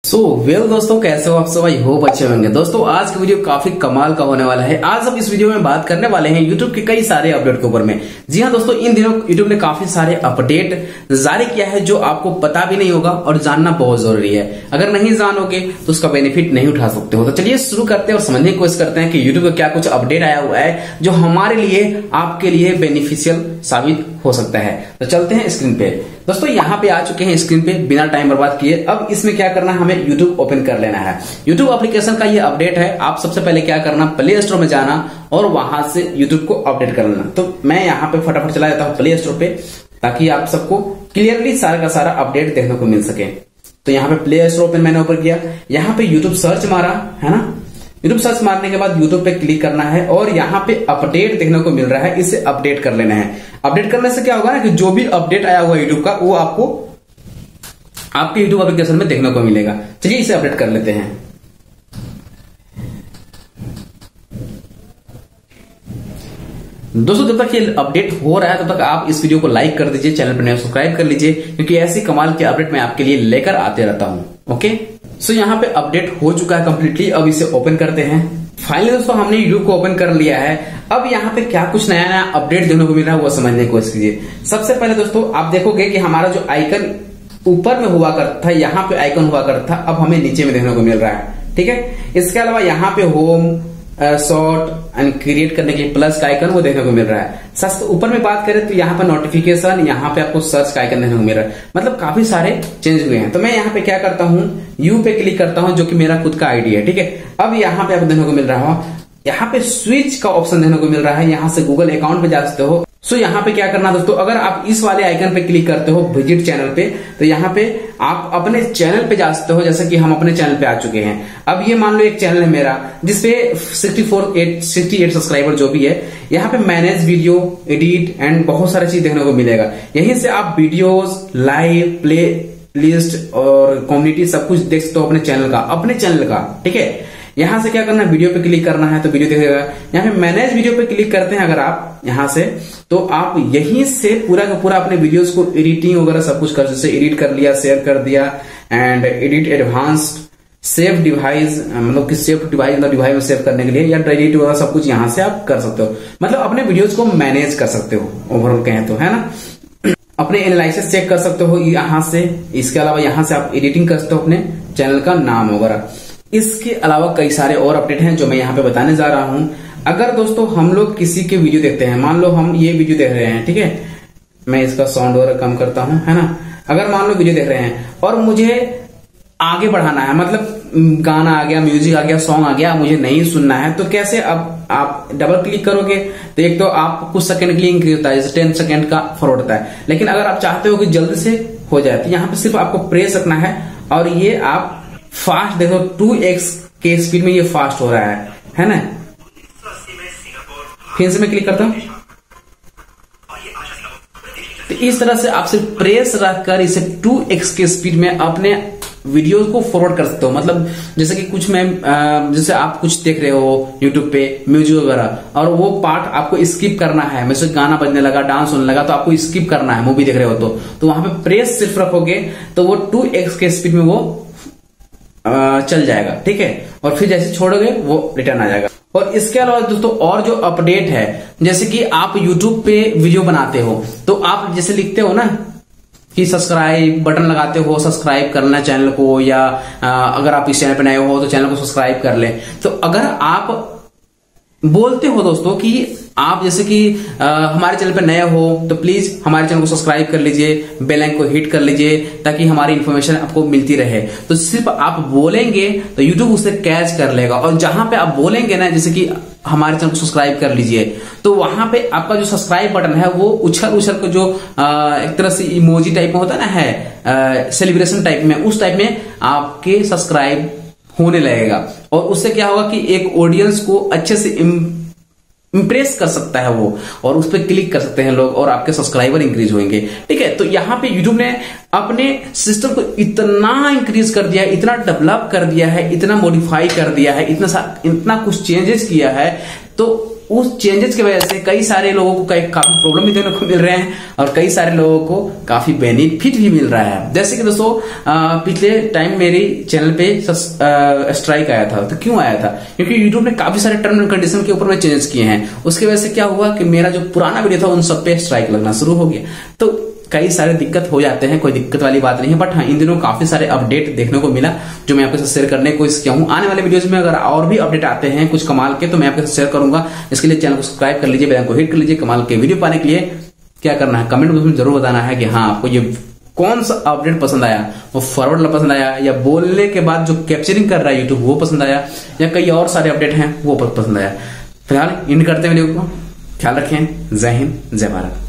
Well दोस्तों, कैसे हो आप सब? आई होप अच्छे होंगे। दोस्तों आज का वीडियो काफी कमाल का होने वाला है। आज हम इस वीडियो में बात करने वाले हैं यूट्यूब के कई सारे अपडेट के ऊपर में। जी हाँ दोस्तों, इन दिनों यूट्यूब ने काफी सारे अपडेट जारी किया है जो आपको पता भी नहीं होगा और जानना बहुत जरूरी है। अगर नहीं जानोगे तो उसका बेनिफिट नहीं उठा सकते हो। तो चलिए शुरू करते हैं और समझने की कोशिश करते हैं कि यूट्यूब का क्या कुछ अपडेट आया हुआ है जो हमारे लिए, आपके लिए बेनिफिशियल साबित हो सकता है। तो चलते हैं स्क्रीन पे। दोस्तों यहाँ पे आ चुके हैं स्क्रीन पे बिना टाइम बर्बाद किए। अब इसमें क्या करना है, हमें यूट्यूब ओपन कर लेना है। यूट्यूब एप्लीकेशन का ये अपडेट है। आप सबसे पहले क्या करना, प्ले स्टोर में जाना और वहां से यूट्यूब को अपडेट कर लेना। तो मैं यहाँ पे फटाफट चला जाता हूँ प्ले स्टोर पे, ताकि आप सबको क्लियरली सारा का सारा अपडेट देखने को मिल सके। तो यहाँ पे प्ले स्टोर पे मैंने ओपन किया, यहाँ पे यूट्यूब सर्च मारा है ना। यूट्यूब सर्च मारने के बाद यूट्यूब पे क्लिक करना है और यहाँ पे अपडेट देखने को मिल रहा है, इसे अपडेट कर लेना है। अपडेट करने से क्या होगा ना कि जो भी अपडेट आया हुआ यूट्यूब का वो आपको आपके यूट्यूब एप्लीकेशन में देखने को मिलेगा। चलिए इसे अपडेट कर लेते हैं। दोस्तों जब तक ये अपडेट हो रहा है तब तक आप इस वीडियो को लाइक कर दीजिए, चैनल पर नया सब्सक्राइब कर लीजिए, क्योंकि ऐसी कमाल के अपडेट मैं आपके लिए लेकर आते रहता हूं। ओके, सो यहाँ पे अपडेट हो चुका है कंप्लीटली। अब इसे ओपन करते हैं। फाइनली दोस्तों हमने यूट्यूब को ओपन कर लिया है। अब यहाँ पे क्या कुछ नया नया अपडेट देखने को मिल रहा है वो समझने की कोशिश कीजिए। सबसे पहले दोस्तों आप देखोगे कि हमारा जो आइकन ऊपर में हुआ करता था, यहाँ पे आइकन हुआ करता था, अब हमें नीचे में देखने को मिल रहा है। ठीक है, इसके अलावा यहाँ पे होम, शॉर्ट एंड क्रिएट करने के प्लस का आइकन वो देखने को मिल रहा है। सबसे ऊपर में बात करें तो यहाँ पे नोटिफिकेशन, यहाँ पे आपको सर्च का आइकन देखने को मिल रहा है। मतलब काफी सारे चेंज हुए हैं। तो मैं यहाँ पे क्या करता हूँ, यू पे क्लिक करता हूँ जो कि मेरा खुद का आईडी है। ठीक है, अब यहाँ पे आपको देखने को मिल रहा हो, यहाँ पे स्विच का ऑप्शन देखने को मिल रहा है। यहाँ से गूगल अकाउंट पे जा सकते हो। सो यहाँ पे क्या करना दोस्तों, अगर आप इस वाले आइकन पे क्लिक करते हो विजिट चैनल पे, तो यहाँ पे आप अपने चैनल पे जा सकते हो। जैसे कि हम अपने चैनल पे आ चुके हैं। अब ये मान लो एक चैनल है मेरा जिसपे 68 सब्सक्राइबर जो भी है। यहाँ पे मैनेज वीडियो, एडिट एंड बहुत सारी चीज देखने को मिलेगा। यहीं से आप वीडियोस, लाइव, प्ले लिस्ट और कम्युनिटी सब कुछ देख सकते हो अपने चैनल का। ठीक है, यहां से क्या करना है, वीडियो पे क्लिक करना है तो वीडियो दिखेगा। यहाँ पे मैनेज वीडियो पे क्लिक करते हैं अगर आप यहां से, तो आप यहीं से पूरा का पूरा अपने वीडियोस को एडिटिंग वगैरह सब कुछ कर, जैसे एडिट कर लिया, शेयर कर दिया and edit advanced, save device, मतलब कि सेव डिवाइस में सेव करने के लिए, या डिलीट वगैरह सब कुछ यहां से आप कर सकते हो। मतलब अपने वीडियोस को मैनेज कर सकते हो ओवरऑल कहें तो, है ना। अपने एनालिसिस चेक कर सकते हो यहां से। इसके अलावा यहां से आप एडिटिंग कर सकते हो अपने चैनल का नाम वगैरह। इसके अलावा कई सारे और अपडेट हैं जो मैं यहाँ पे बताने जा रहा हूं। अगर दोस्तों हम लोग किसी के वीडियो देखते हैं, मान लो हम ये वीडियो देख रहे हैं, ठीक है, मैं इसका साउंड वगैरह कम करता हूं, है ना। अगर मान लो वीडियो देख रहे हैं और मुझे आगे बढ़ाना है, मतलब गाना आ गया, म्यूजिक आ गया, सॉन्ग आ गया, मुझे नहीं सुनना है, तो कैसे? अब आप डबल क्लिक करोगे तो एक तो आप कुछ सेकंड के लिए इंक्रीज होता है, जैसे 10 सेकंड का फॉरवर्ड होता है। लेकिन अगर आप चाहते हो कि जल्दी से हो जाए तो यहाँ पे सिर्फ आपको प्रेस रखना है और ये आप फास्ट देखो 2x के स्पीड में ये फास्ट हो रहा है ना। फिर से मैं क्लिक करता हूं तो इस तरह से आप सिर्फ प्रेस रखकर इसे 2x के स्पीड में अपने वीडियो को फॉरवर्ड कर सकते हो। मतलब जैसे कि कुछ मैं जैसे आप कुछ देख रहे हो यूट्यूब पे म्यूजिक वगैरह, और वो पार्ट आपको स्किप करना है, जैसे गाना बजने लगा, डांस होने लगा, तो आपको स्किप करना है, मूवी देख रहे हो तो वहां पे प्रेस सिर्फ रखोगे तो वो 2x के स्पीड में वो चल जाएगा। ठीक है, और फिर जैसे छोड़ोगे वो रिटर्न आ जाएगा। और इसके अलावा दोस्तों और जो अपडेट है, जैसे कि आप YouTube पे वीडियो बनाते हो तो आप जैसे लिखते हो ना कि सब्सक्राइब बटन लगाते हो, सब्सक्राइब करना चैनल को, या अगर आप इस चैनल पे नए हो तो चैनल को सब्सक्राइब कर ले। तो अगर आप बोलते हो दोस्तों कि आप जैसे कि हमारे चैनल पे नए हो तो प्लीज हमारे चैनल को सब्सक्राइब कर लीजिए, बेल आइकन को हिट कर लीजिए, ताकि हमारी इन्फॉर्मेशन आपको मिलती रहे। तो सिर्फ आप बोलेंगे तो यूट्यूब उसे कैच कर लेगा, और जहां पे आप बोलेंगे ना, जैसे कि हमारे चैनल को सब्सक्राइब कर लीजिए, तो वहां पे आपका जो सब्सक्राइब बटन है वो उछल को जो एक तरह से इमोजी टाइप में होता है ना, है सेलिब्रेशन टाइप में, उस टाइप में आपके सब्सक्राइब होने लगेगा। और उससे क्या होगा कि एक ऑडियंस को अच्छे से इंप्रेस कर सकता है वो, और उस पर क्लिक कर सकते हैं लोग और आपके सब्सक्राइबर इंक्रीज होंगे। ठीक है, तो यहाँ पे यूट्यूब ने अपने सिस्टम को इतना इंक्रीज कर दिया है, इतना डेवलप कर दिया है, इतना मॉडिफाई कर दिया है, इतना कुछ चेंजेस किया है। तो उस चेंजेस की वजह से कई सारे लोगों को काफी प्रॉब्लम भी देखने को मिल रहे हैं और कई सारे लोगों को काफी बेनिफिट भी मिल रहा है। जैसे कि दोस्तों पिछले टाइम मेरी चैनल पे स्ट्राइक आया था। तो क्यों आया था? क्योंकि यूट्यूब ने काफी सारे टर्म एंड कंडीशन के ऊपर में चेंजेस किए हैं। उसकी वजह से क्या हुआ कि मेरा जो पुराना वीडियो था उन सब पे स्ट्राइक लगना शुरू हो गया। तो कई सारे दिक्कत हो जाते हैं, कोई दिक्कत वाली बात नहीं है। बट हाँ, इन दिनों काफी सारे अपडेट देखने को मिला जो मैं आपके साथ शेयर करने की कोशिश किया हूँ। आने वाले वीडियोस में अगर और भी अपडेट आते हैं कुछ कमाल के तो मैं आपके साथ शेयर करूंगा। इसके लिए चैनल को सब्सक्राइब कर लीजिए, बेल को हिट कर लीजिए। कमाल के वीडियो पाने के लिए क्या करना है, कमेंट में जरूर बताना है कि हाँ आपको ये कौन सा अपडेट पसंद आया, वो फॉरवर्ड पसंद आया या बोलने के बाद जो कैप्चरिंग कर रहा है यूट्यूब वो पसंद आया या कई और सारे अपडेट हैं वो पसंद आया। फिलहाल इन करते हैं वीडियो को। ख्याल रखें। जय हिंद, जय भारत।